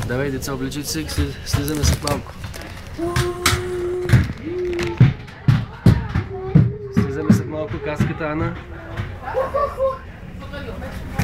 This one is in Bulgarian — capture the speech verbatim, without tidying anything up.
Давай, деца, облечете се и слизаме след малко. Слизаме след малко каската, Ана.